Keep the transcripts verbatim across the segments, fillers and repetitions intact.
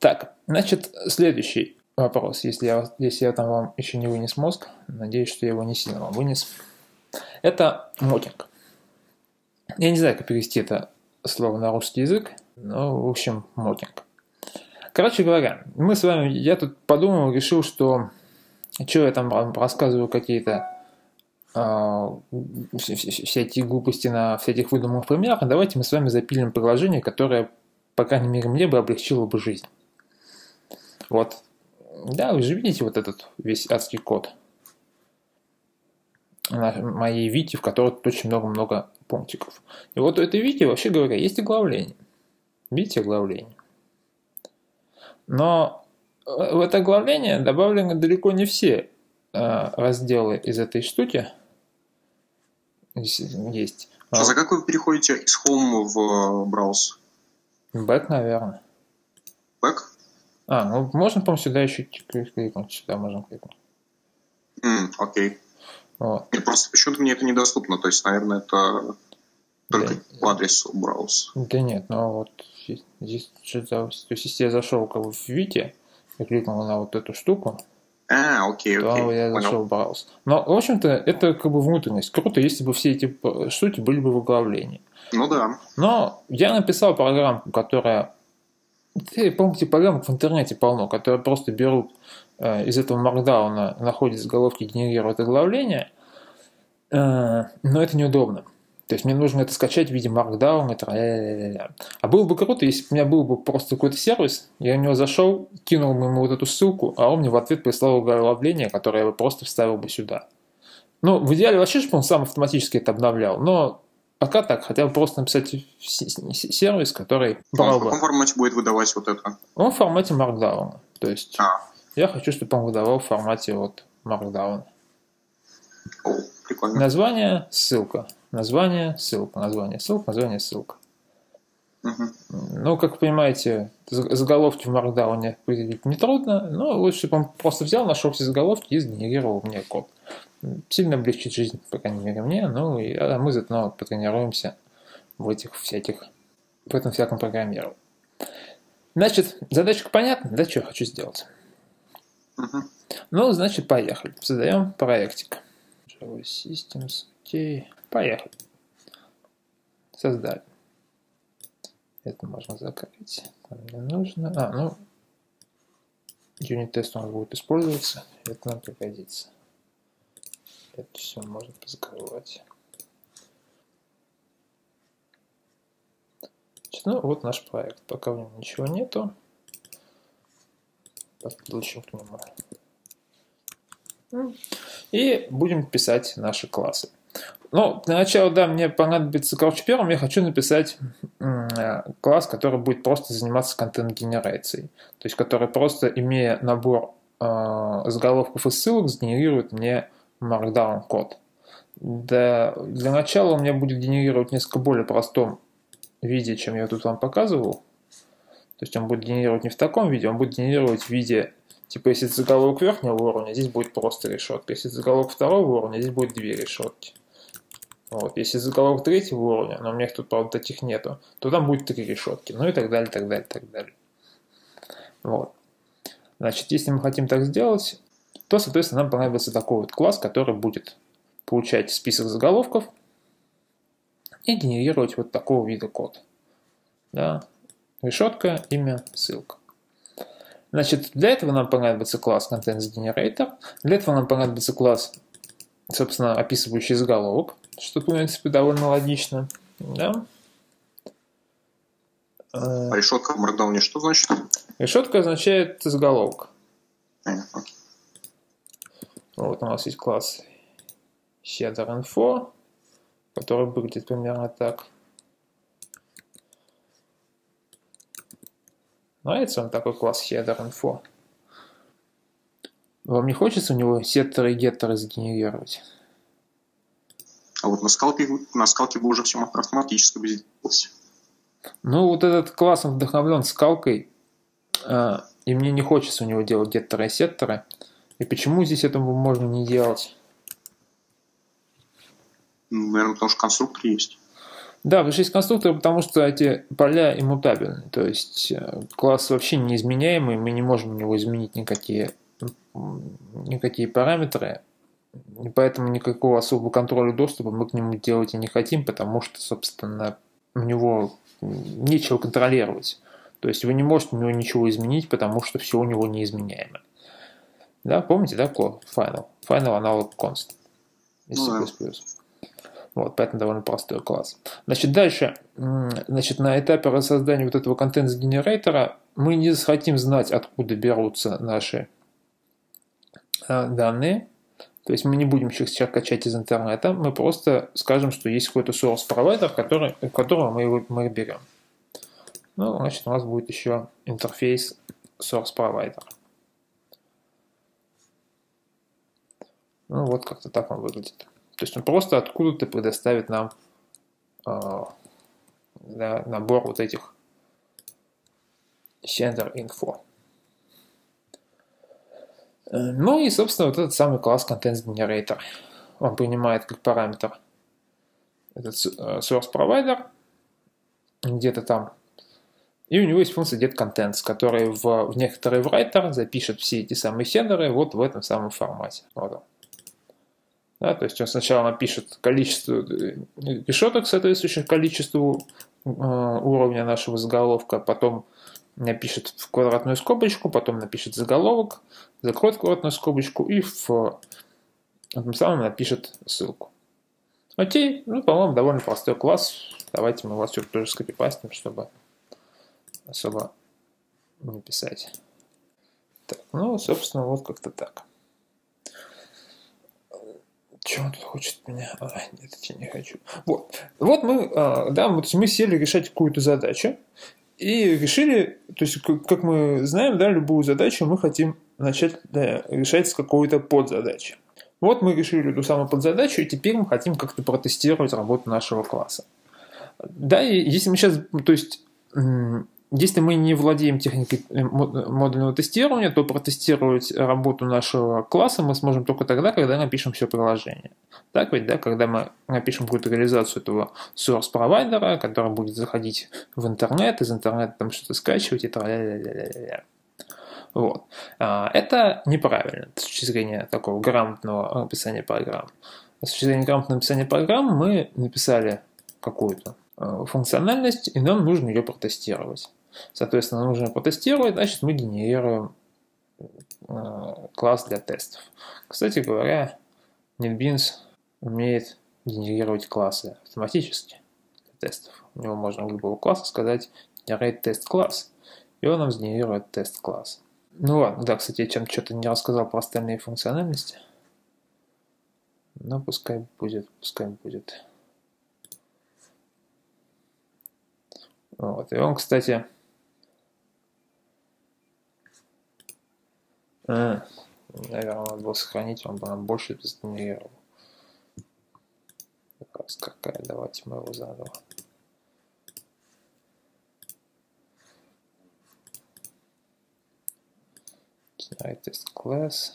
Так, значит, следующий вопрос, если я, если я там вам еще не вынес мозг, надеюсь, что я его не сильно вам вынес. Это мотинг. Я не знаю, как перевести это слово на русский язык, но, в общем, мотинг. Короче говоря, мы с вами, я тут подумал, решил, что, что я там рассказываю какие-то э, всякие глупости на всяких выдуманных примерах, давайте мы с вами запилим приложение, которое, по крайней мере, мне бы облегчило бы жизнь. Вот. Да, вы же видите вот этот весь адский код на моей Вите, в которой тут очень много-много пунктиков. И вот у этой Вите, вообще говоря, есть оглавление. Видите оглавление? Но в это оглавление добавлены далеко не все э, разделы из этой штуки. Здесь есть. Сейчас, а как вы переходите из Home в браузер? Back, наверное. Back? А, ну можно, по-моему, сюда еще кликнуть. Сюда можно кликнуть. Mm, окей. Вот. Нет, просто почему-то мне это недоступно. То есть, наверное, это только Да. по адресу браузера. Да нет, ну вот здесь что-то... То есть, если я зашел как бы в Вите и кликнул на вот эту штуку, А, окей, то окей. я зашел в браузер. Но, в общем-то, это как бы внутренность. Круто, если бы все эти штуки были бы в оглавлении. Ну да. Но я написал программку, которая... Помните, программок в интернете полно, которые просто берут э, из этого маркдауна, находят заголовки, генерируют оглавление, э, но это неудобно. То есть мне нужно это скачать в виде маркдауна. Это... А было бы круто, если бы у меня был бы просто какой-то сервис, я в него зашел, кинул ему вот эту ссылку, а он мне в ответ прислал оглавление, которое я бы просто вставил бы сюда. Ну, в идеале вообще, чтобы он сам автоматически это обновлял, но пока так, хотя бы просто написать сервис, который... Он в каком формате будет выдавать вот это? Он в формате маркдауна. То есть а. я хочу, чтобы он выдавал в формате вот маркдауна. О, прикольно. Название, ссылка. Название, ссылка. Название, ссылка. Название, ссылка. Угу. Ну, как вы понимаете, заголовки в маркдауне определить нетрудно, но лучше, чтобы он просто взял, нашел все заголовки и сгенерировал мне код. Сильно облегчит жизнь, по крайней мере, мне, ну и а мы заодно потренируемся в этих всяких, в этом всяком программировании. Значит, задачка понятна, да, что я хочу сделать? Uh-huh. Ну, значит, поехали. Создаем проектик. Java Systems, окей. Поехали. Создали. Это можно закрыть. Нам не нужно. А, ну, юнит-тест у нас будет использоваться. Это нам пригодится. Это все можно позакрывать. Значит, ну, вот наш проект. Пока в нем ничего нету. Подключим к нему. И будем писать наши классы. Ну, для начала, да, мне понадобится, короче, первым я хочу написать класс, который будет просто заниматься контент-генерацией. То есть, который просто, имея набор э, заголовков и ссылок, сгенерирует мне markdown код. Для, для начала у меня будет генерировать в несколько более простом виде, чем я тут вам показывал. То есть он будет генерировать не в таком виде, он будет генерировать в виде, типа, если это заголовок верхнего уровня, здесь будет просто решетка. Если это заголовок второго уровня, здесь будет две решетки. Вот. Если заголовок третьего уровня, но у меня их тут, правда, таких нету, то там будет три решетки. Ну и так далее, так далее, так далее. Вот. Значит, если мы хотим так сделать, то, соответственно, нам понадобится такой вот класс, который будет получать список заголовков и генерировать вот такого вида код. Да. Решетка, имя, ссылка. Значит, для этого нам понадобится класс ContentGenerator. Для этого нам понадобится класс, собственно, описывающий заголовок, что, в принципе, довольно логично. Да. А решетка в Markdown что значит? Решетка означает заголовок. А, окей. Вот у нас есть класс header.info, который выглядит примерно так. Нравится вам такой класс header.info? Вам не хочется у него сеттеры и геттеры сгенерировать? А вот на скалке, на скалке бы уже все автоматически бы сделалось. Ну, вот этот класс, он вдохновлен скалкой, э, и мне не хочется у него делать геттеры и сеттеры. И почему здесь этому можно не делать? Наверное, потому что конструктор есть. Да, потому что есть конструкторы, потому что эти поля иммутабельны. То есть класс вообще неизменяемый, мы не можем в него изменить никакие, никакие параметры. И поэтому никакого особого контроля доступа мы к нему делать и не хотим, потому что, собственно, у него нечего контролировать. То есть вы не можете у него ничего изменить, потому что все у него неизменяемо. Да, помните, да, final? Final analog const из C++. Вот, поэтому довольно простой класс. Значит, дальше, значит, на этапе создания вот этого контент-генератора мы не хотим знать, откуда берутся наши данные. То есть мы не будем их сейчас качать из интернета, мы просто скажем, что есть какой-то source провайдер, который, у которого мы его мы берем. Ну, значит, у нас будет еще интерфейс source провайдер. Ну, вот как-то так он выглядит. То есть он просто откуда-то предоставит нам э, да, набор вот этих sender info. Ну и, собственно, вот этот самый класс Content Generator. Он принимает как параметр этот source provider где-то там. И у него есть функция getContents, которая в, в некоторый writer запишет все эти самые сендеры вот в этом самом формате. Вот он. Да, то есть он сначала напишет количество решеток, соответствующих количеству э, уровня нашего заголовка, потом напишет в квадратную скобочку, потом напишет заголовок, закроет квадратную скобочку и в этом самом напишет ссылку. Окей, ну, по-моему, довольно простой класс. Давайте мы его отсюда тоже скопипастим, чтобы особо не писать. Так, ну, собственно, вот как-то так. Что он тут хочет от меня? А, нет, я не хочу. Вот, вот мы, да, вот мы сели решать какую-то задачу. И решили, то есть, как мы знаем, да, любую задачу мы хотим начать да, решать с какой-то подзадачи. Вот мы решили эту самую подзадачу, и теперь мы хотим как-то протестировать работу нашего класса. Да, и если мы сейчас, то есть, если мы не владеем техникой модульного тестирования, то протестировать работу нашего класса мы сможем только тогда, когда напишем все приложение. Так ведь, да, когда мы напишем какую-то реализацию этого source провайдера, который будет заходить в интернет, из интернета там что-то скачивать и тра-ля-ля-ля-ля-ля. Вот. Это неправильно с точки зрения такого грамотного написания программ. С точки зрения грамотного написания программ мы написали какую-то функциональность, и нам нужно ее протестировать. Соответственно, нужно протестировать, значит, мы генерируем класс для тестов. Кстати говоря, NetBeans умеет генерировать классы автоматически для тестов. У него можно в любого класса сказать generate test class, и он нам сгенерирует тест класс. Ну ладно, да, кстати, я чем-то что-то не рассказал про остальные функциональности. Но пускай будет, пускай будет. Вот, и он, кстати, а, наверное, надо было сохранить, он бы нам больше сгенерировал. Раз какая, давайте мы его заново. Generate test class.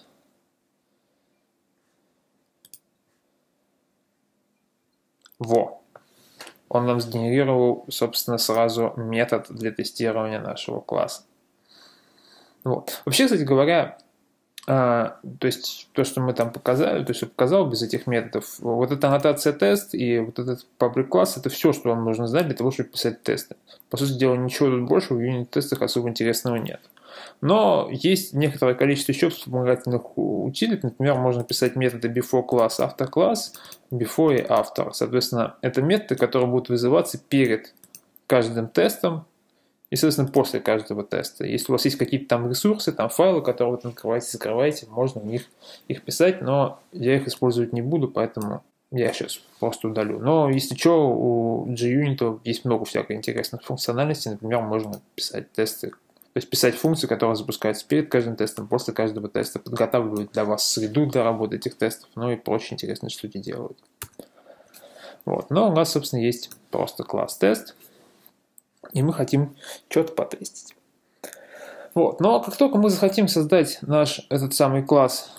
Во! Он нам сгенерировал, собственно, сразу метод для тестирования нашего класса. Вот. Вообще, кстати говоря, а, то есть то, что мы там показали, то есть я показал без этих методов, вот эта аннотация тест и вот этот public класс, это все, что вам нужно знать для того, чтобы писать тесты. По сути дела, ничего тут больше в юнит-тестах особо интересного нет. Но есть некоторое количество еще вспомогательных утилий. Например, можно писать методы before class, after class, before и after. Соответственно, это методы, которые будут вызываться перед каждым тестом и, соответственно, после каждого теста. Если у вас есть какие-то там ресурсы, там файлы, которые вы открываете, закрываете, можно в них их писать, но я их использовать не буду, поэтому я сейчас просто удалю. Но если что, у JUnit есть много всякой интересных функциональностей. Например, можно писать тесты, то есть писать функции, которые запускаются перед каждым тестом, после каждого теста, подготавливают для вас среду для работы этих тестов, ну и прочие интересные штуки делают. Вот. Но у нас, собственно, есть просто класс тест, и мы хотим что-то потестить. Вот. Но как только мы захотим создать наш этот самый класс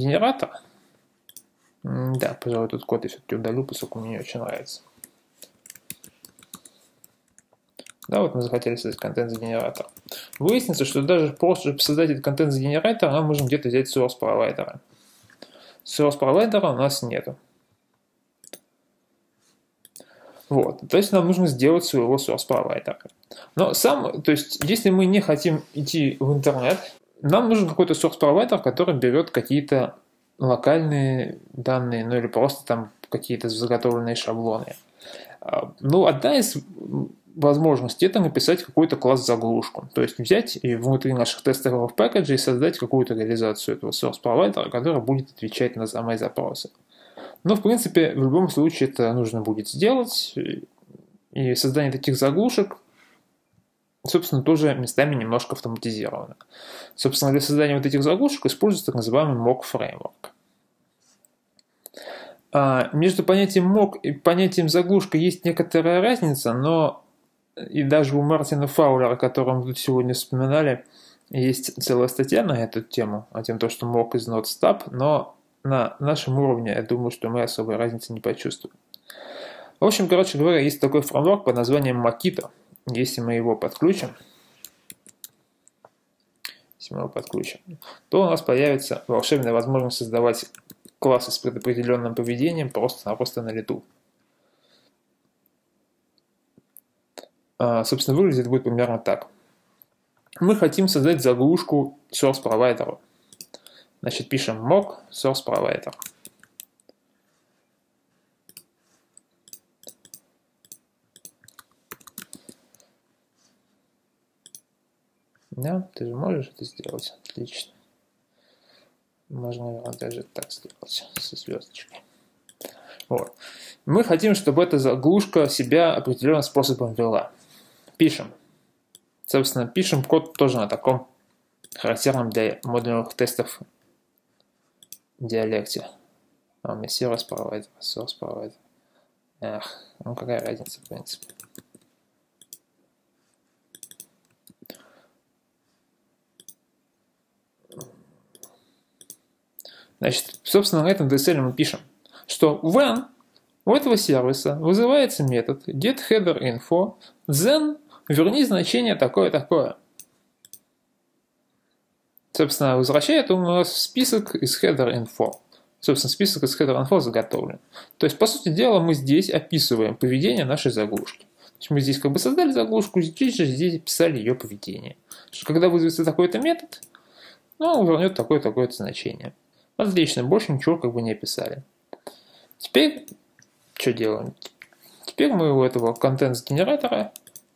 contents-генератор, да, пожалуй, этот код я все-таки удалю, поскольку мне не очень нравится. Да, вот мы захотели создать контент-генератор. Выяснится, что даже просто, чтобы создать этот контент-генератор, нам нужно где-то взять source провайдера. Source провайдера у нас нету. Вот, то есть нам нужно сделать своего source провайдера. Но сам, то есть если мы не хотим идти в интернет, нам нужен какой-то source провайдер, который берет какие-то локальные данные, ну или просто там какие-то заготовленные шаблоны. Ну, одна из возможностей — это написать какой-то класс-заглушку. То есть взять и внутри наших тестовых пэкэджей создать какую-то реализацию этого source провайдера, которая будет отвечать на мои запросы. Но, в принципе, в любом случае это нужно будет сделать. И создание таких заглушек, собственно, тоже местами немножко автоматизировано. Собственно, для создания вот этих заглушек используется так называемый mock framework. А между понятием mock и понятием заглушка есть некоторая разница, но и даже у Мартина Фаулера, которого мы тут сегодня вспоминали, есть целая статья на эту тему, о том, что mock is not stub, но на нашем уровне, я думаю, что мы особой разницы не почувствуем. В общем, короче говоря, есть такой фреймворк под названием Mockito. Если мы его подключим, если мы его подключим, то у нас появится волшебная возможность создавать классы с предопределенным поведением просто-напросто на лету. А, собственно, выглядит будет примерно так. Мы хотим создать заглушку source провайдеру. Значит, пишем mock source provider. Да, ты же можешь это сделать. Отлично. Можно, наверное, даже так сделать, со звездочкой. Вот. Мы хотим, чтобы эта заглушка себя определенным способом вела. Пишем. Собственно, пишем код тоже на таком характерном для модульных тестов диалекте. А у меня source provider, source provider. Эх, ну какая разница, в принципе. Значит, собственно, на этом ди эс эл мы пишем, что when у этого сервиса вызывается метод getHeaderInfo, then верни значение такое-такое. Собственно, возвращает он у нас список из header.info. Собственно, список из header.info заготовлен. То есть, по сути дела, мы здесь описываем поведение нашей заглушки. То есть, мы здесь как бы создали заглушку, здесь же здесь описали ее поведение. Что когда вызовется такой-то метод, ну, он вернет такое-такое значение. Отлично, больше ничего как бы не описали. Теперь, что делаем? Теперь мы у этого контент-генератора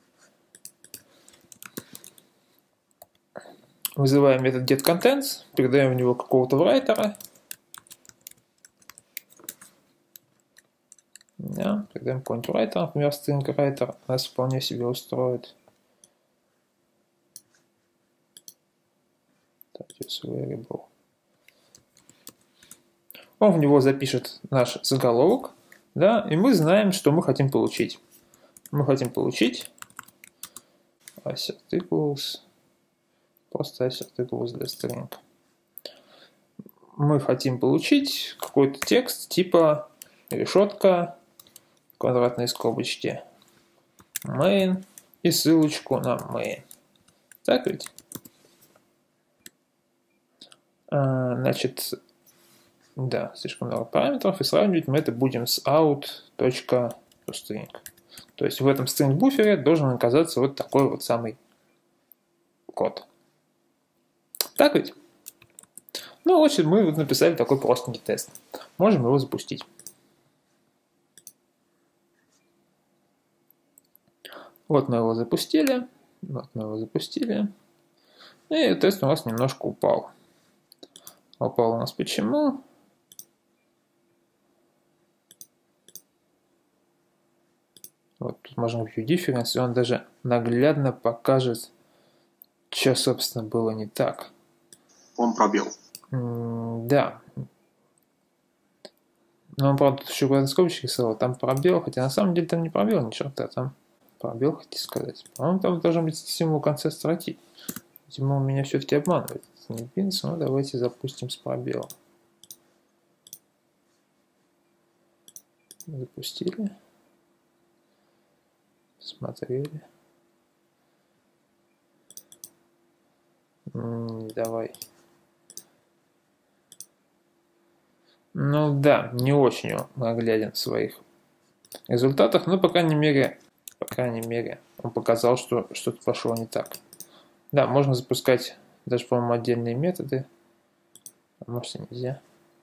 вызываем метод getContents, передаем в него какого-то writer. Да, передаем какой-нибудь writer, например, string writer, нас вполне себе устроит. Так, variable. Он в него запишет наш заголовок, да, и мы знаем, что мы хотим получить. Мы хотим получить assert equals, просто assert equals для string. Мы хотим получить какой-то текст типа решетка, квадратные скобочки, main и ссылочку на main. Так ведь? А, значит, да, слишком много параметров, и сравнивать мы это будем с out.toString. То есть в этом string буфере должен оказаться вот такой вот самый код. Так ведь? Ну, вот мы вот написали такой простенький тест. Можем его запустить. Вот мы его запустили. Вот мы его запустили. И тест у нас немножко упал. Упал у нас почему? Вот тут можно view difference, и он даже наглядно покажет, что, собственно, было не так. Он пробел. М, да. Но он, правда, тут еще квадратные скобочки рисовал, там пробел, хотя на самом деле там не пробел, ни черта, там пробел, хотите сказать. По-моему, там должен быть символ в конце строки. Видимо, он меня все-таки обманывает. Не пинс, но давайте запустим с пробелом. Запустили. Смотрели. Давай. Ну да, не очень он нагляден в своих результатах, но по крайней мере, по крайней мере, он показал, что что-то пошло не так. Да, можно запускать даже, по-моему, отдельные методы. А может и нельзя.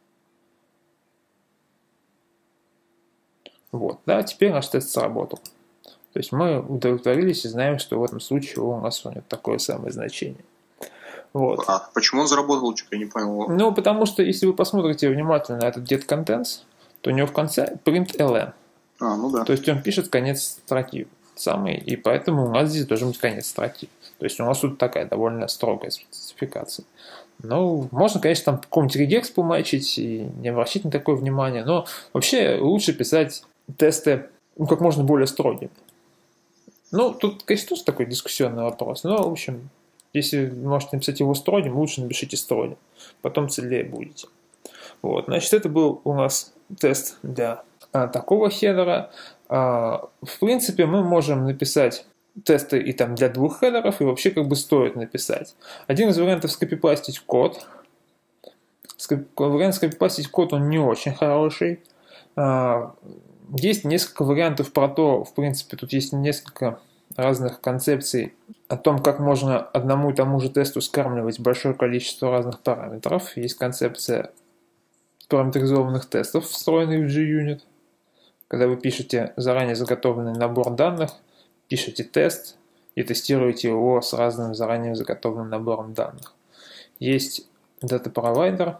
Вот, да, теперь наш тест сработал. То есть мы удовлетворились и знаем, что в этом случае у нас нет такое самое значение. Вот. А почему он заработал, что-то я не понял. Ну, потому что если вы посмотрите внимательно на этот getContents, то у него в конце println. А, ну да. То есть он пишет конец строки самый, и поэтому у нас здесь должен быть конец строки. То есть у нас тут такая довольно строгая спецификация. Ну, можно, конечно, там какой-нибудь регекс помачить и не обращать на такое внимание, но вообще лучше писать тесты ну, как можно более строгие. Ну, тут, конечно, тоже такой дискуссионный вопрос, но, в общем, если вы можете написать его строгим, лучше напишите строгим, потом целее будете. Вот, значит, это был у нас тест для а, такого хедера. А, в принципе, мы можем написать тесты и там для двух хедеров, и вообще как бы стоит написать. Один из вариантов скопипастить код. Вариант скопипастить код, он не очень хороший. А, есть несколько вариантов про то, в принципе, тут есть несколько разных концепций о том, как можно одному и тому же тесту скармливать большое количество разных параметров. Есть концепция параметризованных тестов, встроенных в JUnit. Когда вы пишете заранее заготовленный набор данных, пишете тест и тестируете его с разным заранее заготовленным набором данных. Есть Data Provider,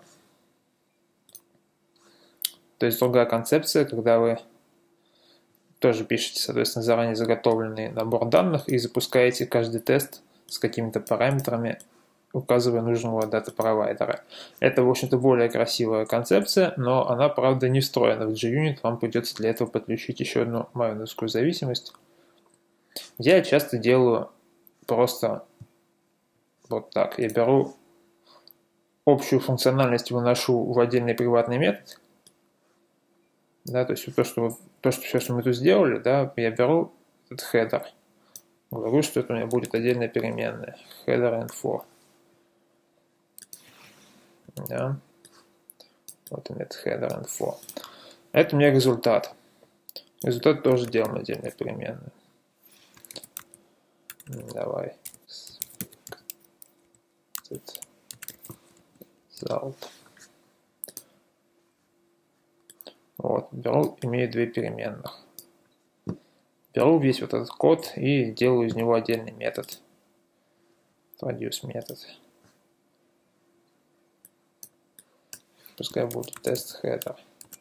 то есть другая концепция, когда вы тоже пишете, соответственно, заранее заготовленный набор данных и запускаете каждый тест с какими-то параметрами, указывая нужного дата-провайдера. Это, в общем-то, более красивая концепция, но она, правда, не встроена в JUnit. Вам придется для этого подключить еще одну майоновскую зависимость. Я часто делаю просто вот так. Я беру общую функциональность, выношу в отдельный приватный метод. Да, то есть то, что, то, что все, что мы тут сделали, да, я беру этот header. Говорю, что это у меня будет отдельная переменная. Header info. Да. Вот у меня это header info. Это у меня результат. Результат тоже делаем отдельной переменной. Давай. Result. Вот, беру, имею две переменных. Беру весь вот этот код и делаю из него отдельный метод. Produce метод. Пускай будет тест header.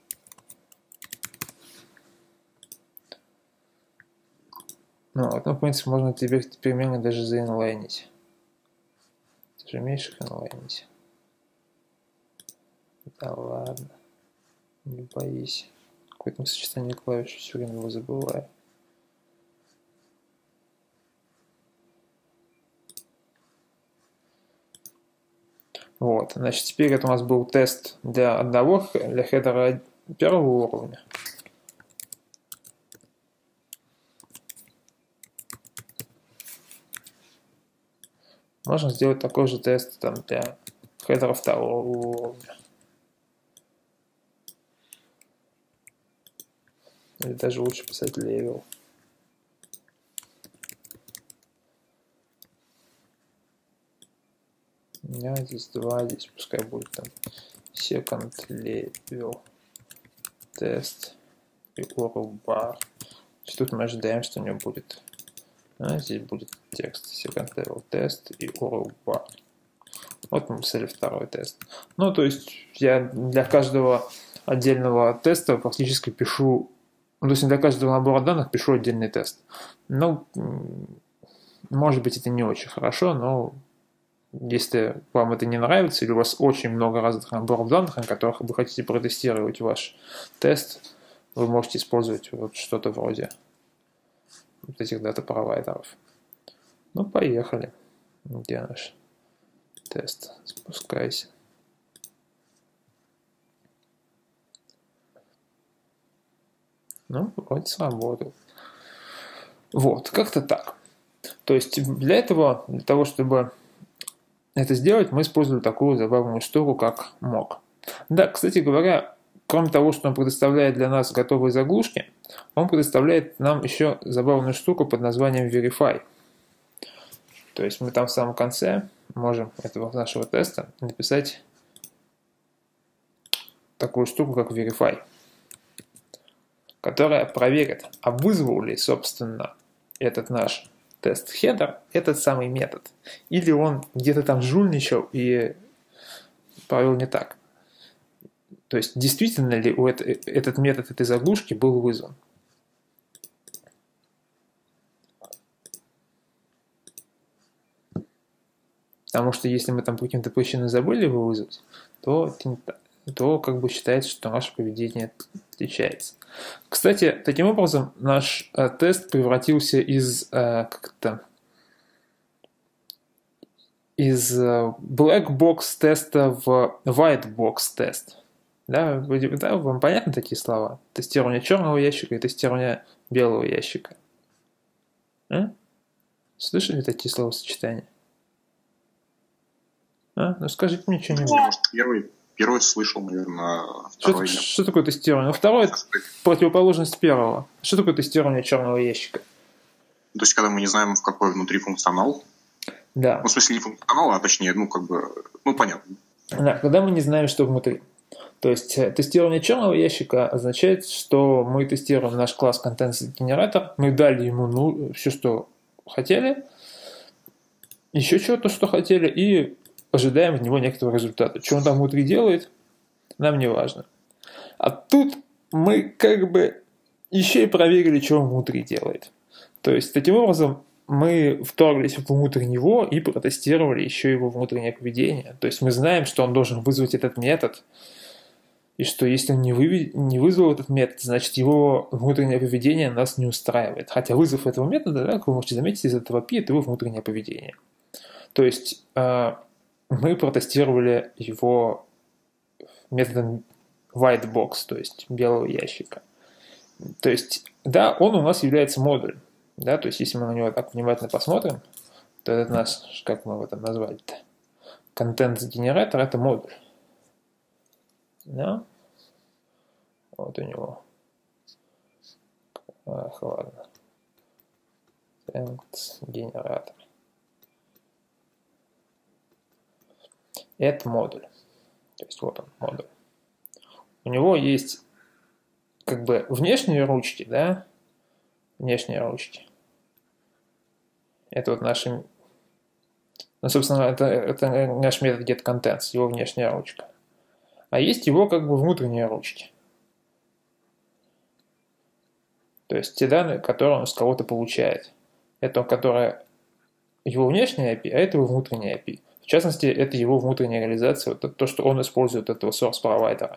Ну, вот, ну, в принципе, можно теперь перемены даже заинлайнить. Ты же умеешь их инлайнить? Да ладно. Не боись. Какое-то сочетание клавиш, все время его забываю. Вот, значит, теперь это у нас был тест для одного, для хедера первого уровня. Можно сделать такой же тест там, для хедера второго уровня. Или даже лучше писать level. У меня здесь два, здесь пускай будет там second level тест и url bar. Тут мы ожидаем, что у него будет, а здесь будет текст second level тест и url bar. Вот мы написали второй тест. Ну, то есть я для каждого отдельного теста фактически пишу, ну, то есть для каждого набора данных пишу отдельный тест. Ну, может быть, это не очень хорошо, но если вам это не нравится, или у вас очень много разных наборов данных, на которых вы хотите протестировать ваш тест, вы можете использовать вот что-то вроде вот этих дата-провайдеров. Ну, поехали. Где наш тест? Спускайся. Ну, вроде сработал. Вот, как-то так. То есть для этого, для того, чтобы это сделать, мы использовали такую забавную штуку, как mock. Да, кстати говоря, кроме того, что он предоставляет для нас готовые заглушки, он предоставляет нам еще забавную штуку под названием verify. То есть мы там в самом конце можем этого нашего теста написать такую штуку, как verify, которая проверит, а вызвал ли, собственно, этот наш тест-хедер этот самый метод, или он где-то там жульничал и провел не так. То есть, действительно ли у это, этот метод этой заглушки был вызван. Потому что если мы там по каким-то причинам забыли его вызвать, то, то как бы считается, что наше поведение отличается. Кстати, таким образом наш э, тест превратился из э, как-то из э, black box теста в white box тест. Да, да, вам понятны такие слова? Тестирование черного ящика и тестирование белого ящика. А? Слышали такие словосочетания? А? Ну скажите мне что-нибудь. Первый, первый слышал, наверное, второй. Что, что такое тестирование? Ну, второе — это противоположность первого. Что такое тестирование черного ящика? То есть, когда мы не знаем, в какой внутри функционал. Да. Ну, в смысле, не функционал, а точнее, ну, как бы, ну, понятно. Да, когда мы не знаем, что внутри. То есть, тестирование черного ящика означает, что мы тестируем наш класс контент-генератор, мы дали ему ну, все, что хотели, еще чего-то, что хотели, и ожидаем от него некоторого результата. Что он там внутри делает, нам не важно. А тут мы как бы еще и проверили, что он внутри делает. То есть, таким образом, мы вторглись внутрь него и протестировали еще его внутреннее поведение. То есть, мы знаем, что он должен вызвать этот метод, и что если он не, вы... не вызвал этот метод, значит, его внутреннее поведение нас не устраивает. Хотя вызов этого метода, да, как вы можете заметить, из этого пи, это его внутреннее поведение. То есть, мы протестировали его методом white box, то есть белого ящика. То есть, да, он у нас является модулем. Да, то есть, если мы на него так внимательно посмотрим, то этот наш, как мы его там назвали-то, контент-генератор — это модуль. Да? Вот у него. Ах, ладно. Контент-генератор. Это модуль. То есть вот он, модуль. У него есть как бы внешние ручки, да? Внешние ручки. Это вот наши... Ну, собственно, это, это наш метод getContents, его внешняя ручка. А есть его как бы внутренние ручки. То есть те данные, которые он с кого-то получает. Это которая его внешняя эй пи ай, а это его внутренняя эй пи ай. В частности, это его внутренняя реализация, вот то, что он использует этого source-провайдера.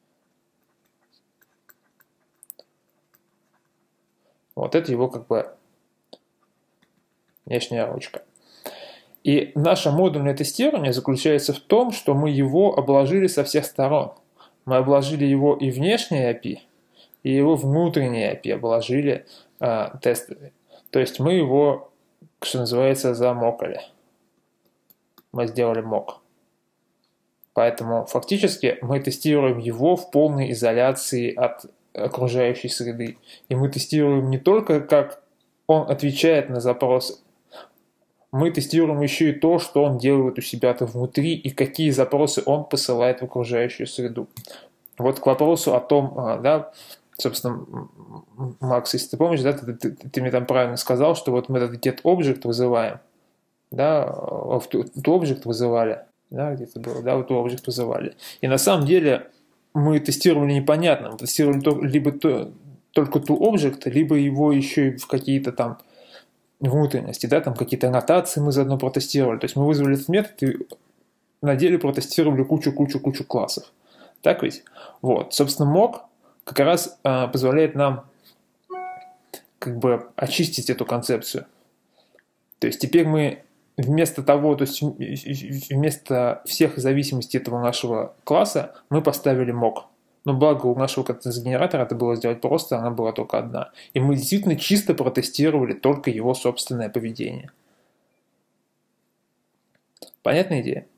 Вот это его как бы внешняя ручка. И наше модульное тестирование заключается в том, что мы его обложили со всех сторон. Мы обложили его и внешнее эй пи ай, и его внутреннее эй пи ай обложили э, тестами. То есть мы его, что называется, замокали. Мы сделали мок. Поэтому фактически мы тестируем его в полной изоляции от окружающей среды. И мы тестируем не только, как он отвечает на запросы, мы тестируем еще и то, что он делает у себя-то внутри и какие запросы он посылает в окружающую среду. Вот к вопросу о том, да, собственно, Макс, если ты помнишь, да, ты, ты, ты мне там правильно сказал, что вот мы этот getObject вызываем, да, в toObject вызывали, да, где-то было, да, вот toObject вызывали. И на самом деле мы тестировали непонятно, мы тестировали то, либо то, только toObject, либо его еще и в какие-то там внутренности, да, там какие-то аннотации мы заодно протестировали. То есть мы вызвали этот метод и на деле протестировали кучу-кучу-кучу классов. Так ведь? Вот. Собственно, mock как раз э, позволяет нам как бы очистить эту концепцию. То есть теперь мы вместо того, то есть вместо всех зависимостей этого нашего класса мы поставили mock. Но благо у нашего контент-генератора это было сделать просто, она была только одна. И мы действительно чисто протестировали только его собственное поведение. Понятная идея?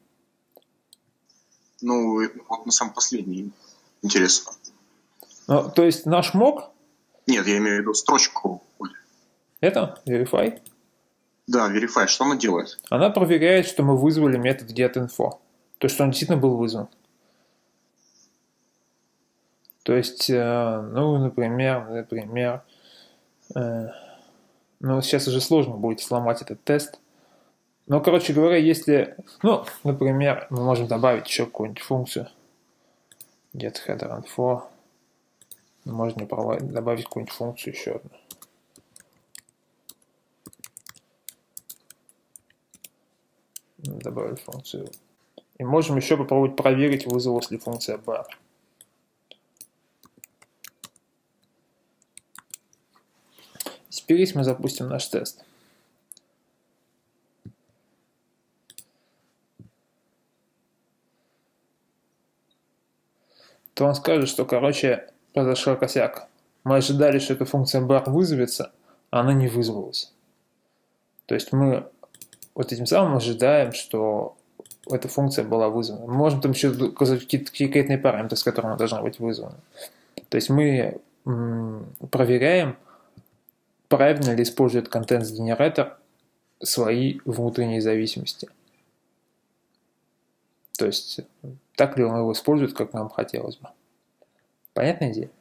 Ну, вот на самом последний интересно. Ну, то есть наш мок... Нет, я имею в виду строчку. Это verify? Да, verify. Что она делает? Она проверяет, что мы вызвали метод getInfo. То есть, что он действительно был вызван. То есть, ну, например, например, ну, сейчас уже сложно будет сломать этот тест. Но, короче говоря, если, ну, например, мы можем добавить еще какую-нибудь функцию getHeaderInfo. Можно добавить какую-нибудь функцию еще одну. Добавили функцию. И можем еще попробовать проверить, вызвалась ли функция bar. Теперь если мы запустим наш тест. То он скажет, что, короче, произошел косяк. Мы ожидали, что эта функция bar вызовется, а она не вызвалась. То есть мы вот этим самым ожидаем, что эта функция была вызвана. Мы можем там еще указать какие-то конкретные параметры, с которыми она должна быть вызвана. То есть мы м- проверяем, правильно ли использует контент-генератор свои внутренние зависимости. То есть так ли он его использует, как нам хотелось бы. Понятная идея?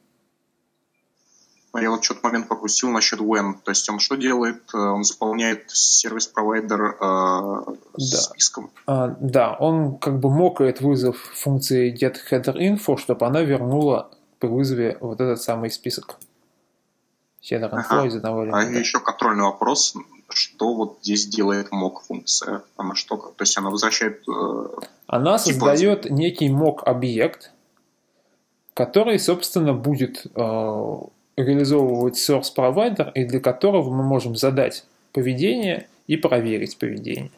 Я вот что-то момент пропустил насчет when. То есть он что делает? Он заполняет сервис-провайдер э, да. списком. А, да, он как бы мокает вызов функции getHeaderInfo, чтобы она вернула при вызове вот этот самый список. Header info ага. из одного элемента. А еще контрольный вопрос. Что вот здесь делает mock-функция? Она что? То есть она возвращает... Э, она типа... создает некий mock-объект, который, собственно, будет... Э, реализовывать source provider, и для которого мы можем задать поведение и проверить поведение.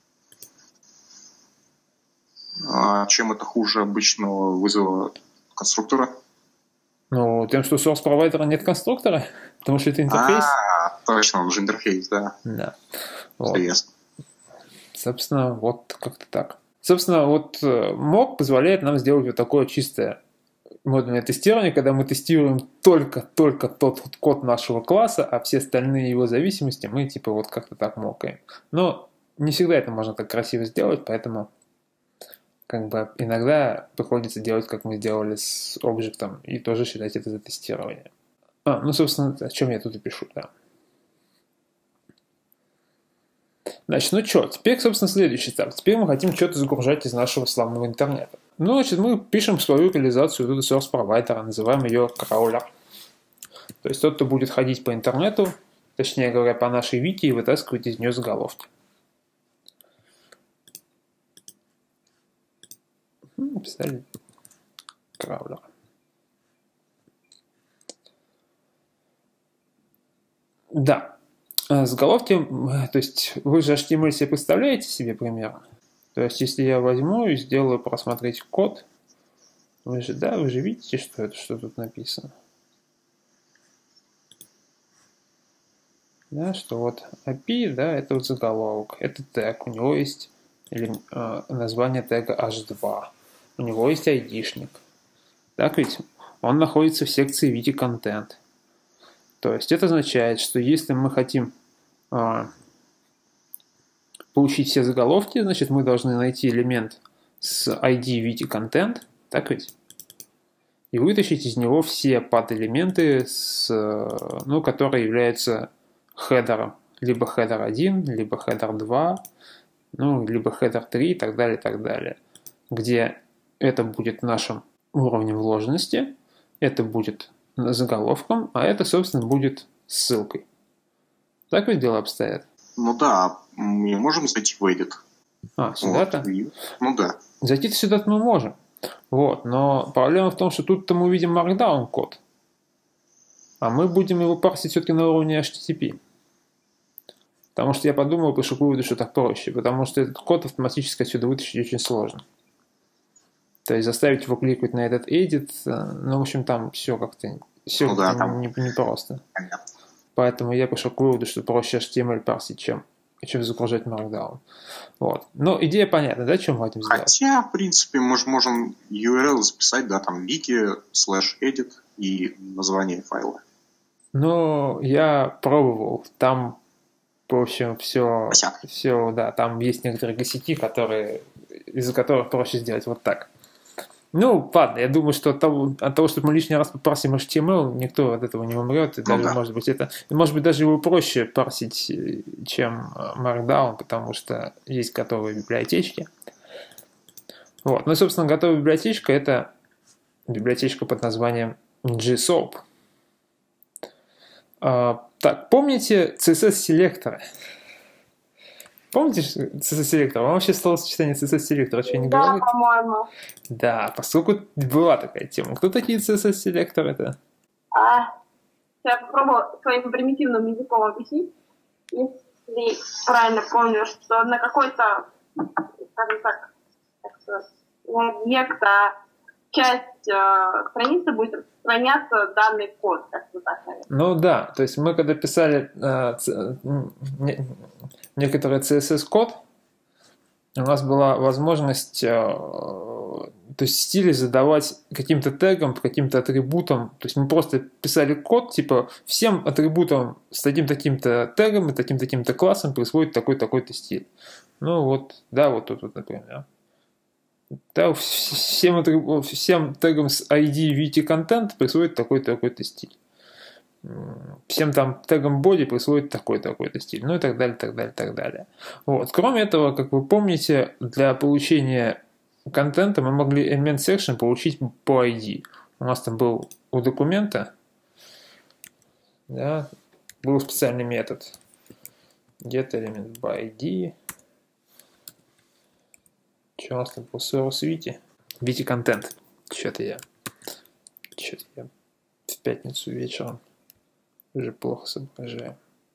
А чем это хуже обычного вызова конструктора? Ну, тем, что source provider нет конструктора, потому что это интерфейс. А, точно, он же интерфейс, да. Да. Вот. Ясно. Собственно, вот как-то так. Собственно, вот mock позволяет нам сделать вот такое чистое модульное тестирование, когда мы тестируем только-только тот вот код нашего класса, а все остальные его зависимости мы типа вот как-то так мокаем. Но не всегда это можно так красиво сделать, поэтому как бы иногда приходится делать, как мы сделали с объектом, и тоже считать это за тестирование. А, ну, собственно, о чем я тут и пишу, да. Значит, ну что, теперь, собственно, следующий этап. Теперь мы хотим что-то загружать из нашего славного интернета. Ну, значит, мы пишем свою реализацию вот source provider, называем ее crawler. То есть тот, кто будет ходить по интернету, точнее говоря, по нашей вики и вытаскивать из нее заголовки. Написали crawler. Да. Заголовки, то есть вы же эйч ти эм эль себе представляете себе примерно? То есть если я возьму и сделаю просмотреть код, вы же, да, вы же видите, что это, что тут написано. Да, что вот эй пи ай, да, это вот заголовок, это тег, у него есть или, э, название тега эйч два, у него есть айдишник. Так ведь? Он находится в секции вики контент. То есть это означает, что если мы хотим э, получить все заголовки, значит мы должны найти элемент с ай ди вики контент, так ведь? И вытащить из него все пад-элементы, с, ну, которые являются хедером. Либо хедер один, либо хедер два, ну, либо хедер три и так далее, и так далее. Где это будет нашим уровнем вложенности, это будет заголовком, а это, собственно, будет ссылкой. Так ведь дела обстоят? Ну да, мы можем зайти в Edit. А, сюда-то? Вот. Ну да. Зайти-то сюда-то мы можем. Вот, но проблема в том, что тут-то мы увидим Markdown код, а мы будем его парсить все-таки на уровне эйч ти ти пи. Потому что я подумал, пришел к выводу, что так проще, потому что этот код автоматически отсюда вытащить очень сложно. То есть заставить его кликать на этот edit, ну, в общем, там все как-то все ну, да, не, там... не, не просто. Понятно. Поэтому я пришел к выводу, что проще эйч ти эм эль парсить, чем чем загружать Markdown. Вот. Но идея понятна, да, чем мы хотим сделать? Хотя, в принципе, мы же можем ю ар эл записать, да, там wiki slash edit и название файла. Ну, я пробовал. Там, в общем, все, все, да, там есть некоторые косяки, которые, из-за которых проще сделать вот так. Ну, ладно, я думаю, что от того, от того, что мы лишний раз попросим эйч ти эм эл, никто от этого не умрет. И ну, даже, да. может быть, это, может быть, даже его проще парсить, чем Markdown, потому что есть готовые библиотечки. Вот. Ну, собственно, готовая библиотечка – это библиотечка под названием джи соап. А, так, помните си эс эс-селекторы? Помните си эс эс-селектор? Вам вообще словосочетание си эс эс-селектора что не да, говорит? Да, по-моему. Да, поскольку была такая тема. Кто такие си эс эс-селекторы-то? А, я попробую своим примитивным языком объяснить. Если правильно помню, что на какой-то, скажем так, объект, а часть э, страницы будет распространяться данный код, как-то так, наверное. Ну да, то есть мы когда писали э, ц, не, некоторый си эс эс-код, у нас была возможность э, то есть стили задавать каким-то тегом, каким-то атрибутом. То есть мы просто писали код, типа всем атрибутам с таким-таким-то тегом и таким-таким-то классом происходит такой-такой-то стиль. Ну вот, да, вот тут, вот, например. Да, всем, всем тегам с ай ди wiki content происходит такой-то такой-то стиль. Всем там тегам body происходит такой-то такой-то стиль. Ну и так далее, так далее, так далее. Вот. Кроме этого, как вы помните, для получения контента мы могли element section получить по ай ди. У нас там был у документа, да, был специальный метод get element by ай ди. Что у нас там был? Source wiki. Wiki контент. Что-то я... Что-то я в пятницу вечером уже плохо соображаю.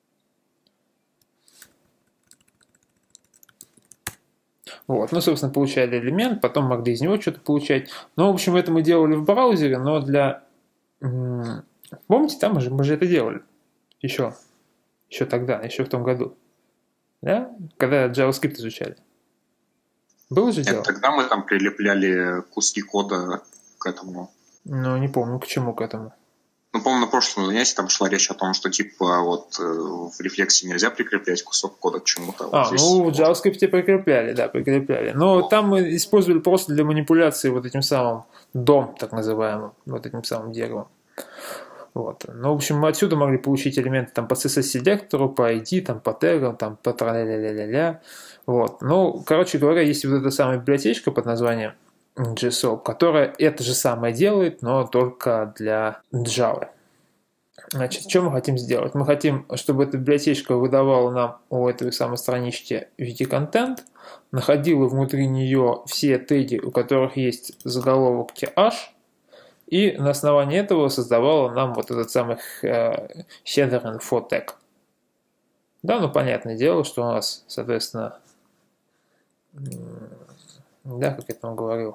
Вот. Ну, собственно, получали элемент, потом могли из него что-то получать. Ну, в общем, это мы делали в браузере, но для... Помните, там мы же, мы же это делали. Еще. Еще тогда, еще в том году. Да? Когда JavaScript изучали. Было же Нет, дело? Тогда мы там прилепляли куски кода к этому. Ну, не помню, к чему к этому. Ну, по-моему, на прошлом занятии там шла речь о том, что, типа, вот в рефлексе нельзя прикреплять кусок кода к чему-то. А, вот ну, в JavaScript прикрепляли, да, прикрепляли. Но вот. Там мы использовали просто для манипуляции вот этим самым дом, так называемым, вот этим самым деревом. Вот. Ну, в общем, мы отсюда могли получить элементы там по си эс эс-селектору, по ай ди, там, по тегам, там, по тра-ля-ля-ля-ля. Вот. Ну, короче говоря, есть вот эта самая библиотечка под названием джи соап, которая это же самое делает, но только для Java. Значит, что мы хотим сделать? Мы хотим, чтобы эта библиотечка выдавала нам у этой самой странички wiki content, находила внутри нее все теги, у которых есть заголовок th, и на основании этого создавала нам вот этот самый э, header info tag. Да, ну понятное дело, что у нас, соответственно, да, как я там говорил,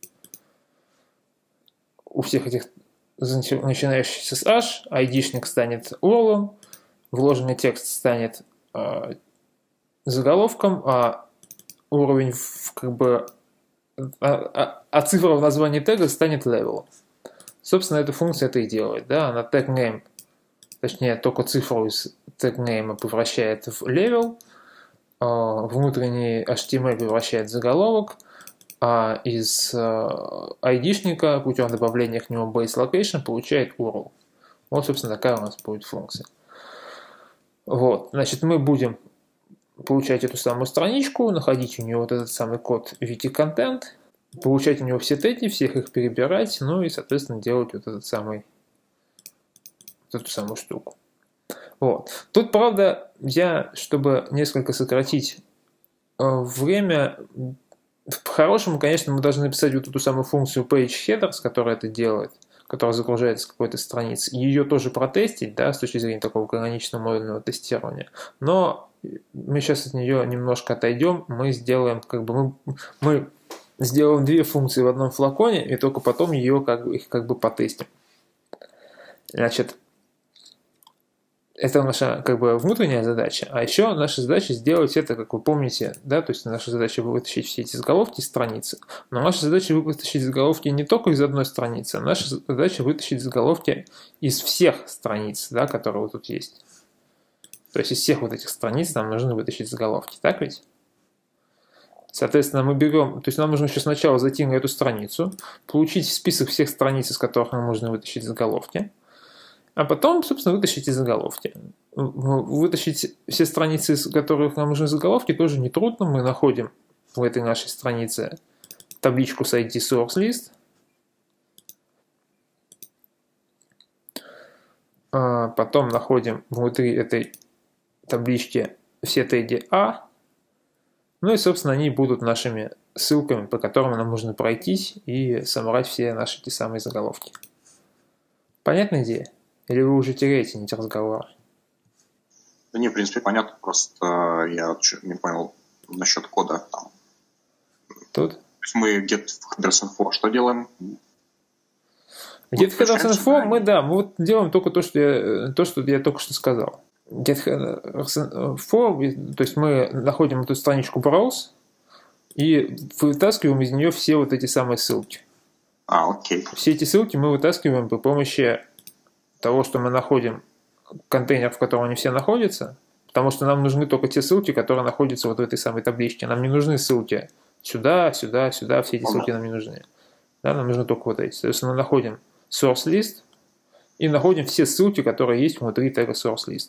у всех этих начинающихся с h, айдишник станет ю ар эл, вложенный текст станет э, заголовком, а уровень в, как бы а, а, а цифра в названии тега станет level. Собственно, эта функция это и делает, да, она tag name, точнее, только цифру из tag name превращает в level, э, внутренний эйч ти эм эл превращает в заголовок, а из э, айдишника путем добавления к нему base location получает ю ар эл. Вот, собственно, такая у нас будет функция. Вот, значит, мы будем получать эту самую страничку, находить у нее вот этот самый код wiki content, получать у него все теги, всех их перебирать, ну и, соответственно, делать вот этот самый, вот эту самую штуку. Вот. Тут, правда, я, чтобы несколько сократить э, время, по-хорошему, конечно, мы должны написать вот эту самую функцию pageheaders, которая это делает, которая загружается с какой-то страницы, и ее тоже протестить, да, с точки зрения такого каноничного модульного тестирования. Но мы сейчас от нее немножко отойдем, мы сделаем, как бы, мы, мы сделаем две функции в одном флаконе, и только потом ее, как бы, их как бы потестим. Значит, Это наша как бы внутренняя задача, а еще наша задача сделать это, как вы помните, да, то есть наша задача вытащить все эти заголовки из страницы, но наша задача вытащить заголовки не только из одной страницы, а наша задача вытащить заголовки из всех страниц, да, которые вот тут есть. То есть из всех вот этих страниц нам нужно вытащить заголовки, так ведь? Соответственно, мы берем, то есть нам нужно еще сначала зайти на эту страницу, получить список всех страниц, из которых нам нужно вытащить заголовки, а потом, собственно, вытащить из заголовки. Вытащить все страницы, из которых нам нужны заголовки, тоже нетрудно. Мы находим в этой нашей странице табличку с ай ди Source List. Потом находим внутри этой таблички все теги А. Ну и, собственно, они будут нашими ссылками, по которым нам нужно пройтись и собрать все наши те самые заголовки. Понятная идея? Или вы уже теряете нить разговора? Да не, в принципе, понятно. Просто я не понял насчет кода. Там. Тут? То есть мы get headers info что делаем? Get headers info мы, да, мы вот делаем только то, что я, то, что я только что сказал. Get headers info, то есть мы находим эту страничку browse и вытаскиваем из нее все вот эти самые ссылки. А, окей. Все эти ссылки мы вытаскиваем при помощи того, что мы находим контейнер, в котором они все находятся, потому что нам нужны только те ссылки, которые находятся вот в этой самой табличке. Нам не нужны ссылки сюда, сюда, сюда, все эти ссылки нам не нужны. Да, нам нужны только вот эти. Соответственно, мы находим source list и находим все ссылки, которые есть внутри тега source list.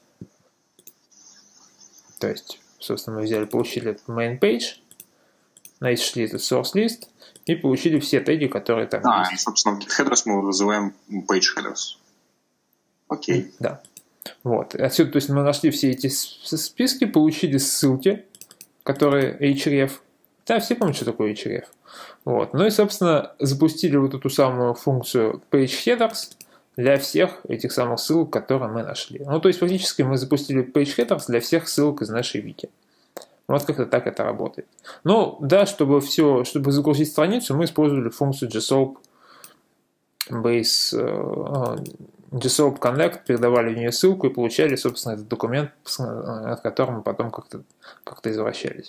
То есть, собственно, мы взяли, получили этот main page, нашли этот source list и получили все теги, которые там а, есть. А, и, собственно, в GitHeaders мы вызываем page headers. Окей. Да. Вот. Отсюда, то есть мы нашли все эти списки, получили ссылки, которые href. Да, все помнят, что такое href. Вот. Ну и, собственно, запустили вот эту самую функцию pageheaders для всех этих самых ссылок, которые мы нашли. Ну, то есть, фактически мы запустили pageheaders для всех ссылок из нашей вики. Вот как-то так это работает. Ну, да, чтобы все, чтобы загрузить страницу, мы использовали функцию gsoap base, gsoap connect, передавали в нее ссылку и получали, собственно, этот документ, над которым мы потом как-то как-то извращались.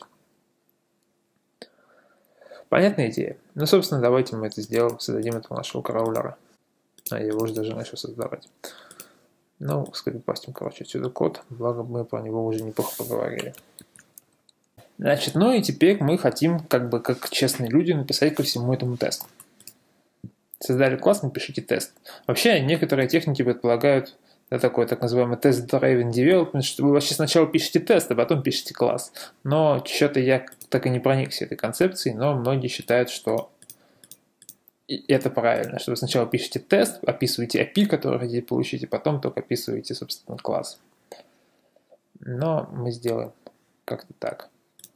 Понятная идея? Ну, собственно, давайте мы это сделаем, создадим этого нашего краулера. А я его уже даже начал создавать. Ну, скопипастим, короче, отсюда код, благо мы про него уже неплохо поговорили. Значит, ну и теперь мы хотим, как бы, как честные люди, написать ко всему этому тест. Создали класс, напишите тест. Вообще, некоторые техники предполагают, да, такой так называемый test-driven development, что вы вообще сначала пишете тест, а потом пишете класс. Но что-то я так и не проникся этой концепцией, но многие считают, что это правильно, что вы сначала пишете тест, описываете эй пи ай, который хотите получить, и потом только описываете, собственно, класс. Но мы сделаем как-то так.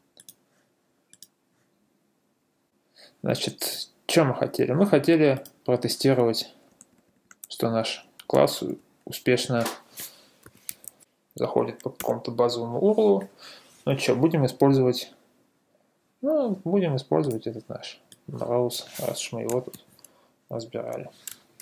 Значит, что мы хотели? Мы хотели протестировать, что наш класс успешно заходит по какому-то базовому ю ар эл. Ну что, будем использовать, ну, будем использовать этот наш browse, раз уж мы его тут разбирали.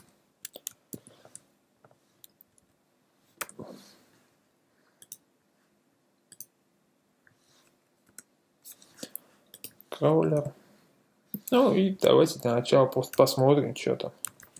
Краулер. Ну и давайте для начала просто посмотрим, что там.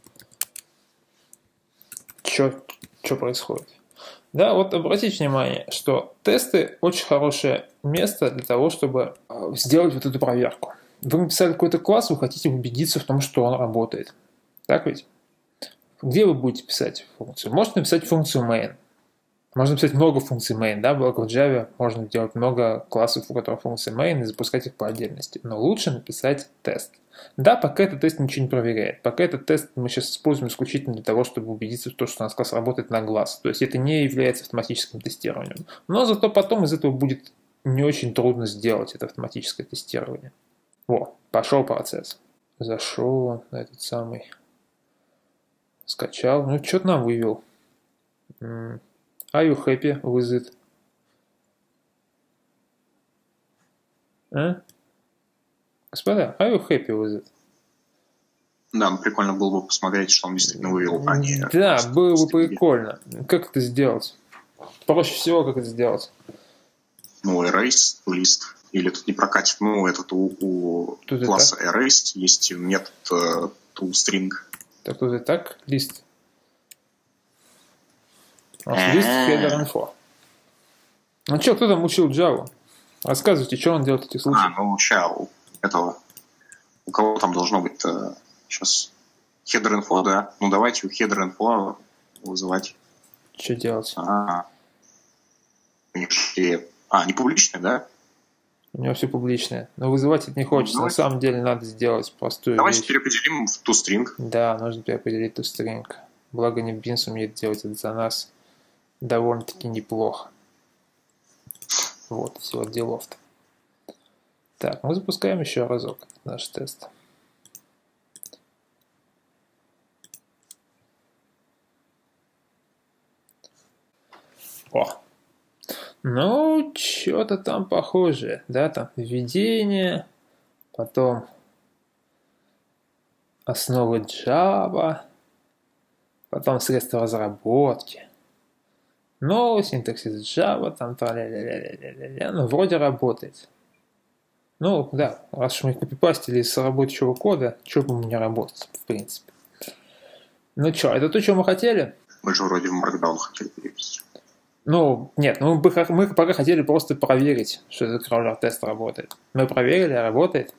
Что, что происходит. Да, вот обратите внимание, что тесты очень хорошее место для того, чтобы сделать вот эту проверку. Вы написали какой-то класс, вы хотите убедиться в том, что он работает. Так ведь? Где вы будете писать функцию? Можете написать функцию main. Можно написать много функций main, да, благо в Java можно делать много классов, у которых функции main, и запускать их по отдельности. Но лучше написать тест. Да, пока этот тест ничего не проверяет. Пока этот тест мы сейчас используем исключительно для того, чтобы убедиться в том, что у нас класс работает на глаз. То есть это не является автоматическим тестированием. Но зато потом из этого будет не очень трудно сделать это автоматическое тестирование. Во, пошел процесс. Зашел на этот самый. Скачал. Ну, что-то нам вывел. Are you happy with it? А? Господа, are you happy with it? Да, ну прикольно было бы посмотреть, что он действительно вывел, а не... Да, было бы прикольно. Как это сделать? проще всего как это сделать? Ну, erase, list. Или тут не прокатит. Ну, этот у, у Тут класса erase есть метод uh, toString. Так тут и так лист. У нас лист header info. Ну что, кто там учил Java? Рассказывайте, что он делает в этих случаях. А, ну, сейчас у этого... У кого там должно быть сейчас header info, да? Ну, давайте у header info вызывать. Что делать? А, а не публичный, да? У него все публичное. Но вызывать это не хочется. Ну, на самом деле надо сделать простую Давайте вещь. переопределим в toString. Да, нужно переопределить toString. Благо NetBeans умеет делать это за нас довольно-таки неплохо. Вот, всего делов-то. Так, мы запускаем еще разок наш тест. О! Ну, что-то там похожее, да, там введение, потом основы Java, потом средства разработки, ну, синтаксис Java, там, ля-ля-ля-ля-ля-ля, ну, вроде работает. Ну, да, раз уж мы копипастили из работающего кода, что бы ему не работать, в принципе. Ну что, это то, что мы хотели? Мы же вроде в Markdown хотели переписать. Ну, нет, ну, мы, мы пока хотели просто проверить, что этот crawler-тест работает. Мы проверили, работает.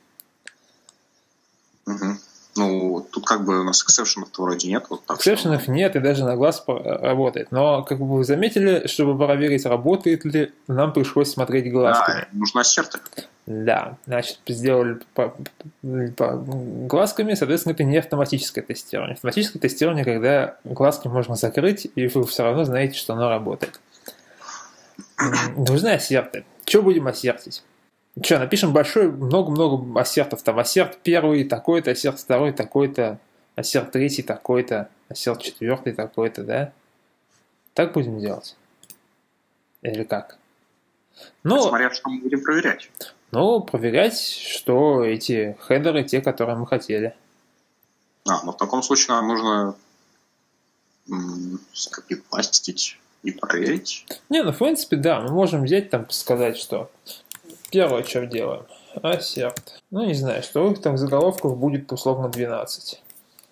Угу. Ну, тут как бы у нас эксепшенов-то вроде нет. Вот так эксепшенов что... нет, и даже на глаз работает. Но, как бы вы заметили, чтобы проверить, работает ли, нам пришлось смотреть глазками. Да, нужно ассерты. Да, значит, сделали по, по глазками, соответственно, это не автоматическое тестирование. Автоматическое тестирование, когда глазки можно закрыть, и вы все равно знаете, что оно работает. Нужны ассерты. Что будем ассертить? Что, напишем большой, много-много ассертов. Там ассерт первый такой-то, ассерт второй такой-то, ассерт третий такой-то, ассерт четвертый такой-то, да? Так будем делать? Или как? Ну, смотря, что мы будем проверять. Ну, проверять, что эти хедеры те, которые мы хотели. А, ну в таком случае нам нужно м- скопипастить и проверить. Не, ну в принципе, да, мы можем взять там, сказать, что первое, что делаем, ассерт. Ну, не знаю, что их там заголовков будет условно двенадцать.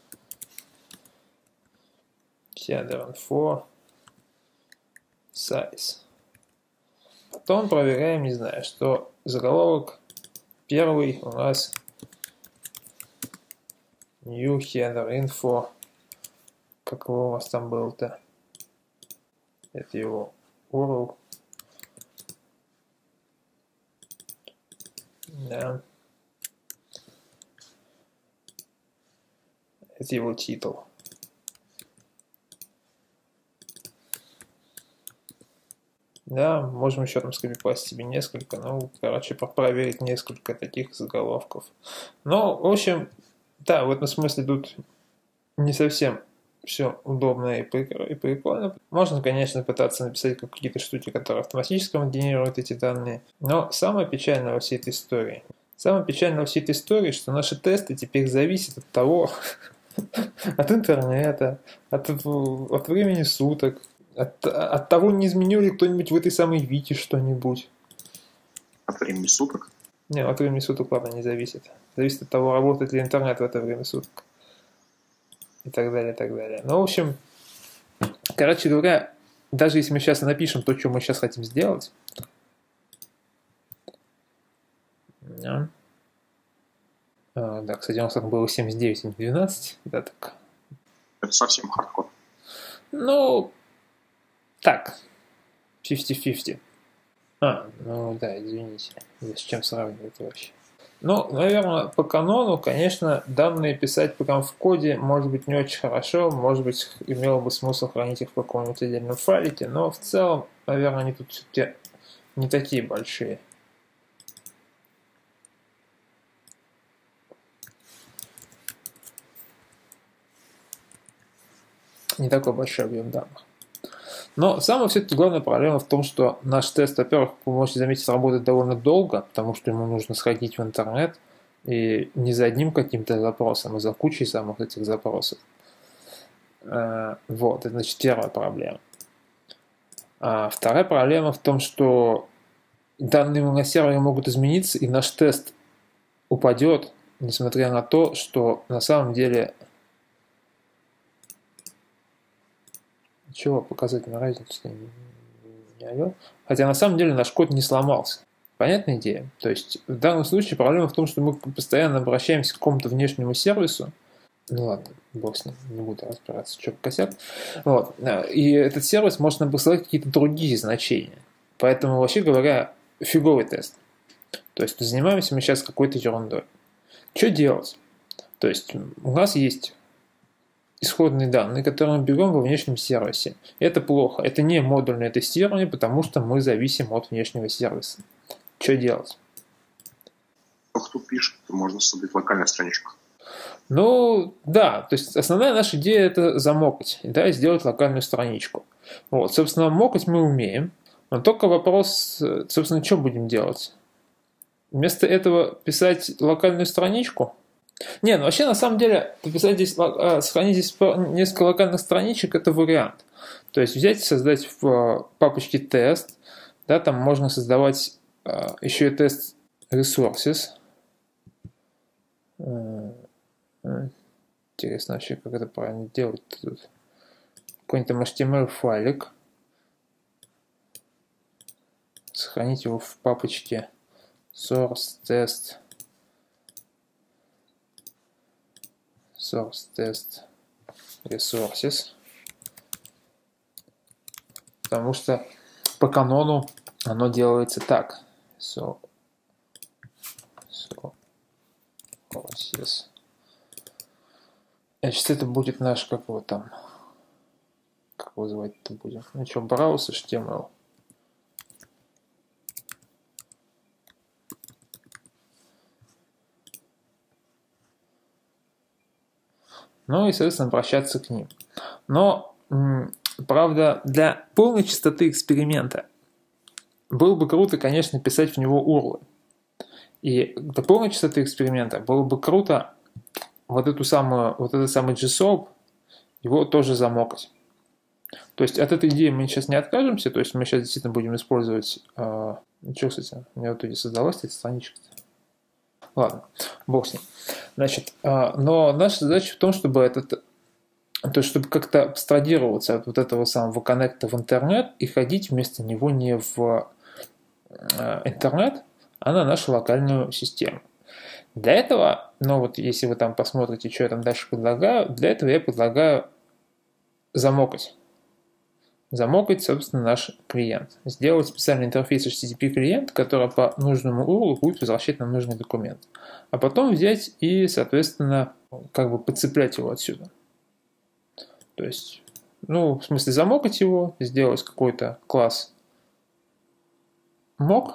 Header info, size. Потом проверяем, не знаю, что заголовок первый у нас new header info. Как его у вас там был-то? Это его ю ар эл. Да. Это его титул. Да, можем еще там скопипастить себе несколько, ну, короче, проверить несколько таких заголовков. Но, в общем, да, в этом смысле тут не совсем все удобно и прикольно. Можно, конечно, пытаться написать какие-то штуки, которые автоматически генерируют эти данные, но самое печальное во всей этой истории, самое печальное во всей этой истории, что наши тесты теперь зависят от того, от интернета, от, от времени суток, От, от того, не изменил ли кто-нибудь в этой самой Вите что-нибудь. От времени суток? Не, от времени суток, ладно, не зависит. Зависит от того, работает ли интернет в это время суток. И так далее, и так далее. Ну, в общем, короче говоря, даже если мы сейчас напишем то, что мы сейчас хотим сделать. Да, а, да, кстати, у нас было семьдесят девять, а не двенадцать. Да, так. Это совсем хардкор. Ну... Так, пятьдесят на пятьдесят. А, ну да, извините, с чем сравнивать вообще. Ну, наверное, по канону, конечно, данные писать прям в коде может быть не очень хорошо, может быть, имело бы смысл хранить их в каком-нибудь отдельном файлике, но в целом, наверное, они тут все-таки не такие большие. Не такой большой объем данных. Но самая все-таки главная проблема в том, что наш тест, во-первых, вы можете заметить, работает довольно долго, потому что ему нужно сходить в интернет, и не за одним каким-то запросом, а за кучей самых этих запросов. Вот, это, значит, первая проблема. А вторая проблема в том, что данные на сервере могут измениться, и наш тест упадет, несмотря на то, что на самом деле... Чего показать на разницу? Хотя на самом деле наш код не сломался. Понятная идея? То есть в данном случае проблема в том, что мы постоянно обращаемся к какому-то внешнему сервису. Ну ладно, бог с ним, не буду разбираться, что косяк. Вот. И этот сервис может нам посылать какие-то другие значения. Поэтому, вообще говоря, фиговый тест. То есть занимаемся мы сейчас какой-то ерундой. Что делать? То есть у нас есть исходные данные, которые мы берем во внешнем сервисе. Это плохо. Это не модульное тестирование, потому что мы зависим от внешнего сервиса. Что делать? Кто пишет, то можно создать локальную страничку. Ну, да, то есть основная наша идея это замокать, да, и сделать локальную страничку. Вот, собственно, мокать мы умеем, но только вопрос, собственно, что будем делать? Вместо этого писать локальную страничку? Не, ну вообще на самом деле писать здесь, сохранить здесь несколько локальных страничек это вариант. То есть взять и создать в папочке тест, да, там можно создавать еще и тест resources. Интересно вообще, как это правильно делать тут. Какой-нибудь там эйч ти эм эль-файлик. Сохранить его в папочке source test. Source test resources. Потому что по канону оно делается так. So, so, sources. Значит, это будет наш, как его там, как его звать-то будем? Ну что, browse эйч ти эм эль. Ну и, соответственно, обращаться к ним. Но, правда, для полной чистоты эксперимента было бы круто, конечно, писать в него урлы. И для полной чистоты эксперимента было бы круто вот эту самую, вот этот самый джи-соап, его тоже замокать. То есть от этой идеи мы сейчас не откажемся, то есть мы сейчас действительно будем использовать... Э, что, кстати, у меня в итоге создалась эта страничка. Ладно, бог с ним. Значит, э, но наша задача в том, чтобы этот... То есть, чтобы как-то абстрагироваться от вот этого самого коннекта в интернет и ходить вместо него не в э, интернет, а на нашу локальную систему. Для этого, ну вот если вы там посмотрите, что я там дальше предлагаю, для этого я предлагаю замокать. Замокать, собственно, наш клиент. Сделать специальный интерфейс эйч ти ти пи клиент, который по нужному урлу будет возвращать нам нужный документ. А потом взять и, соответственно, как бы подцеплять его отсюда. То есть, ну, в смысле замокать его, сделать какой-то класс mock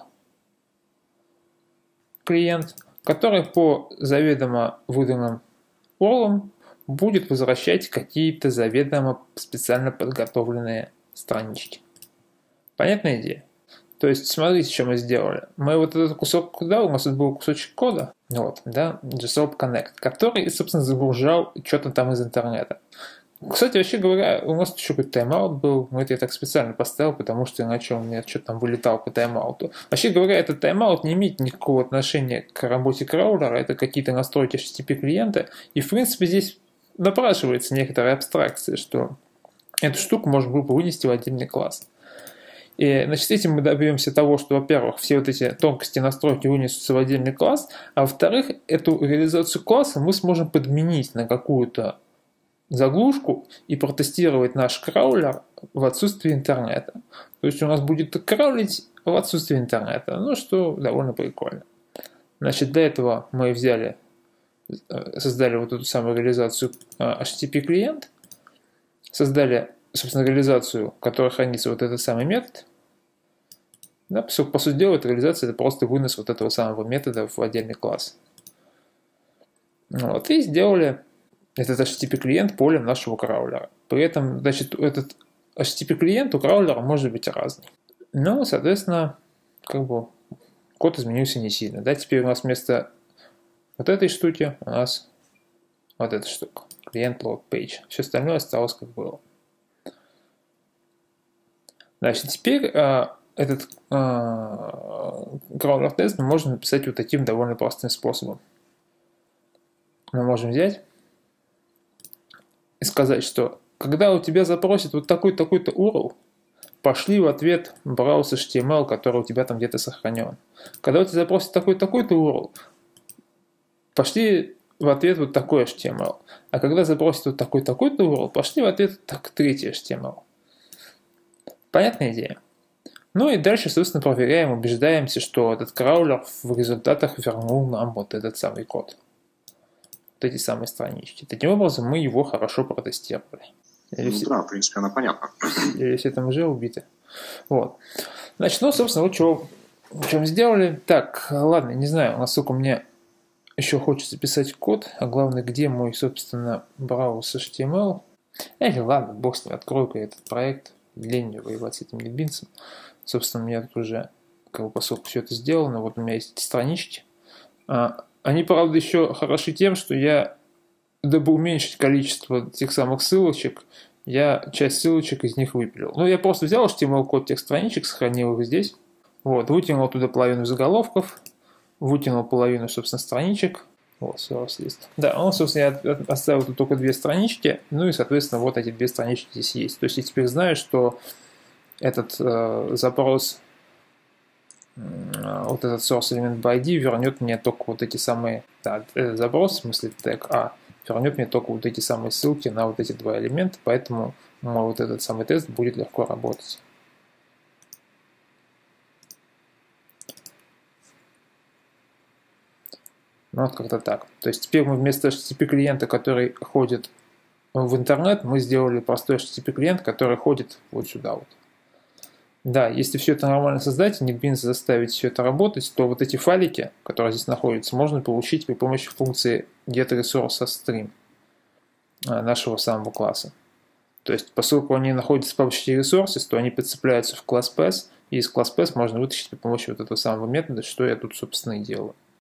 клиент, который по заведомо выданным урлам будет возвращать какие-то заведомо специально подготовленные странички. Понятная идея? То есть, смотрите, что мы сделали. Мы вот этот кусок кода, у нас тут был кусочек кода, вот, да, джи-соап Connect, который, собственно, загружал что-то там из интернета. Кстати, вообще говоря, у нас еще какой-то тайм-аут был, но это я так специально поставил, потому что иначе у меня что-то там вылетало по тайм-ауту. Вообще говоря, этот тайм-аут не имеет никакого отношения к работе краулера, это какие-то настройки эйч ти ти пи клиента, и в принципе здесь напрашивается некоторая абстракция, что эту штуку можно было бы вынести в отдельный класс. И, значит, этим мы добьемся того, что, во-первых, все вот эти тонкости настройки вынесутся в отдельный класс, а во-вторых, эту реализацию класса мы сможем подменить на какую-то заглушку и протестировать наш краулер в отсутствии интернета. То есть у нас будет краулить в отсутствии интернета, ну что довольно прикольно. Значит, для этого мы взяли, создали вот эту самую реализацию эйч ти ти пи клиент, создали, собственно, реализацию, в которой хранится вот этот самый метод. Да, по сути дела, эта реализация это просто вынос вот этого самого метода в отдельный класс. Вот, и сделали этот эйч ти ти пи клиент полем нашего краулера. При этом, значит, этот эйч ти ти пи клиент у краулера может быть разный. Ну, соответственно, как бы код изменился не сильно. Да, теперь у нас вместо вот этой штуки у нас вот эта штука. Клиент load page. Все остальное осталось как было. Значит, теперь э, этот э, краулер-тест мы можем написать вот таким довольно простым способом. Мы можем взять и сказать, что когда у тебя запросят вот такой-такой-то ю ар эл, пошли в ответ browse эйч ти эм эл, который у тебя там где-то сохранен. Когда у тебя запросят такой-такой-то ю ар эл, пошли в ответ вот такой эйч ти эм эл. А когда запросят вот такой-такой-то ю ар эл, пошли в ответ так, третий эйч ти эм эл. Понятная идея? Ну и дальше, собственно, проверяем, убеждаемся, что этот краулер в результатах вернул нам вот этот самый код. Вот эти самые странички. Таким образом, мы его хорошо протестировали. Или ну, все... Да, в принципе, она понятна. Или все там уже убиты. Вот. Значит, ну, собственно, вот что, что мы сделали. Так, ладно, не знаю, насколько мне еще хочется писать код, а главное, где мой, собственно, browse эйч ти эм эл. Эх, ладно, бог с ним, открою-ка этот проект. Лень мне воевать с этим либинцем. Собственно, у меня тут уже, как бы, поскольку все это сделано, вот у меня есть эти странички. А, они, правда, еще хороши тем, что я, дабы уменьшить количество тех самых ссылочек, я часть ссылочек из них выпилил. Ну, я просто взял эйч ти эм эл-код тех страничек, сохранил их здесь. Вот, вытянул оттуда половину заголовков, вытянул половину, собственно, страничек. Вот, source list. Да, он, собственно, я оставил тут только две странички, ну и, соответственно, вот эти две странички здесь есть. То есть я теперь знаю, что этот э, запрос, э, вот этот source element by ай ди вернет мне только вот эти самые, да, этот запрос, в смысле тег А, вернет мне только вот эти самые ссылки на вот эти два элемента, поэтому мой вот этот самый тест будет легко работать. Ну, вот как-то так. То есть теперь мы вместо эйч ти ти пи клиента, который ходит в интернет, мы сделали простой эйч ти ти пи клиент, который ходит вот сюда вот. Да, если все это нормально создать, и NetBeans заставить все это работать, то вот эти файлики, которые здесь находятся, можно получить при помощи функции getResourceStream нашего самого класса. То есть, поскольку они находятся в папочке resources, то они подцепляются в класс Pass, и из класс Pass можно вытащить при помощи вот этого самого метода, что я тут, собственно, и делаю.